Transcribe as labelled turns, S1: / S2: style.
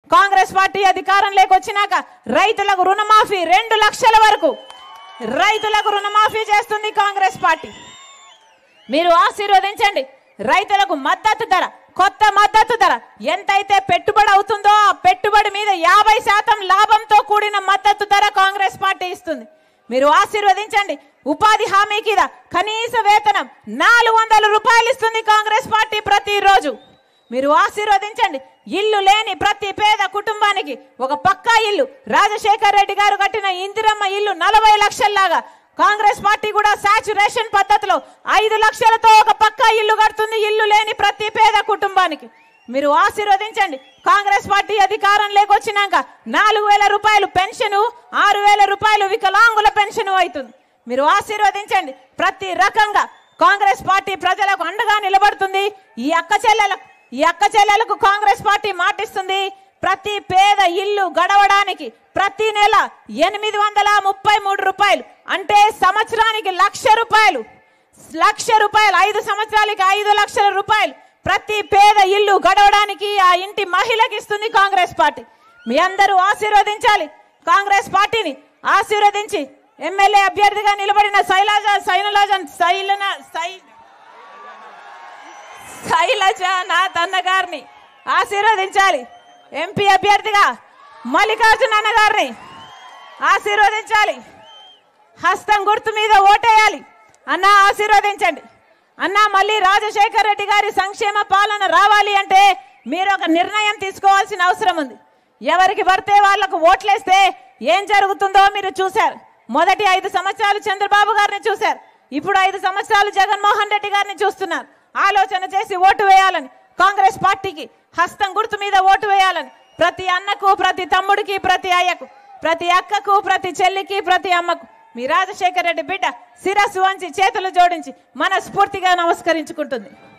S1: Congress party అధికారంలోకి వచ్చినాక రైతులకు రుణమాఫీ 2 లక్షల వరకు రైతులకు రుణమాఫీ చేస్తుంది కాంగ్రెస్ పార్టీ. మీరు ఆశీర్వదించండి. రైతులకు మద్దతు ధర, కొత్త మద్దతు ధర ఎంతైతే పెట్టుబడి అవుతుందో ఆ పెట్టుబడి మీద 50% లాభంతో కూడిన మద్దతు ధర కాంగ్రెస్ పార్టీ ఇస్తుంది. మీరు ఆశీర్వదించండి. ఉపాధి హామీ కింద కనీస వేతనం 400 రూపాయలు ఇస్తుంది కాంగ్రెస్ పార్టీ ప్రతిరోజు. మీరు ఆశీర్వదించండి. ఇల్లు లేని ప్రతి పేద కుటుంబానికి ఒక పక్కా ఇల్లు, రాజశేఖర్ రెడ్డి గారు కట్టిన ఇందిరమ్మ ఇల్లు 40 లక్షల్లాగా కాంగ్రెస్ పార్టీ కూడా సాచురేషన్ పద్ధతిలో 5 లక్షలతో ఒక పక్కా ఇల్లు కడుతుంది ఇల్లు లేని ప్రతి పేద కుటుంబానికి. మీరు ఆశీర్వదించండి. కాంగ్రెస్ పార్టీ అధికారంలోకి వచ్చినాక 4000 రూపాయలు పెన్షన్, 6000 రూపాయలు వికలాంగుల పెన్షన్ అవుతుంది. మీరు ఆశీర్వదించండి. ప్రతి రకంగా కాంగ్రెస్ పార్టీ ప్రజలకు అండగా నిలబడుతుంది. ఈ అక్క చెల్లెలకు కాంగ్రెస్ పార్టీ మాటిస్తుంది. ప్రతి పేద ఇల్లు గడవడానికి ప్రతి నెల 833 రూపాయలు అంటే సంవత్సరానికి 1,00,000 రూపాయలు 5 సంవత్సరాలకి 5 లక్షల రూపాయలు ప్రతి పేద ఇల్లు గడవడానికి ఆ ఇంటి మహిళకి ఇస్తుంది కాంగ్రెస్ పార్టీ. మీ అందరూ ఆశీర్వదించాలి. కాంగ్రెస్ పార్టీని ఆశీర్వదించి ఎమ్మెల్యే అభ్యర్థిగా నిలబడిన శైలజనాథ్ అన్న గారిని ఆశీర్వదించాలి. ఎంపీ అభ్యర్థిగా మల్లికార్జున అన్న గారిని ఆశీర్వదించాలి. హస్తం గుర్తు మీద ఓటేయాలి. అన్న ఆశీర్వదించండి. అన్న మళ్ళీ రాజశేఖర్ రెడ్డి గారి సంక్షేమ పాలన రావాలి అంటే మీరు ఒక నిర్ణయం తీసుకోవాల్సిన అవసరం ఉంది. ఎవరికి పడితే వాళ్లకు ఓట్లేస్తే ఏం జరుగుతుందో మీరు చూశారు. మొదటి 5 సంవత్సరాలు చంద్రబాబు గారిని చూశారు. ఇప్పుడు 5 సంవత్సరాలు జగన్మోహన్ రెడ్డి గారిని చూస్తున్నారు. ఆలోచన చేసి ఓటు వేయాలని, కాంగ్రెస్ పార్టీకి హస్తం గుర్తు మీద ఓటు వేయాలని ప్రతి అన్నకు, ప్రతి తమ్ముడికి, ప్రతి అయ్యకు, ప్రతి అక్కకు, ప్రతి చెల్లికి, ప్రతి అమ్మకు మీ రాజశేఖర్ రెడ్డి బిడ్డ శిరస్సు వంచి చేతులు జోడించి మనస్ఫూర్తిగా నమస్కరించుకుంటుంది.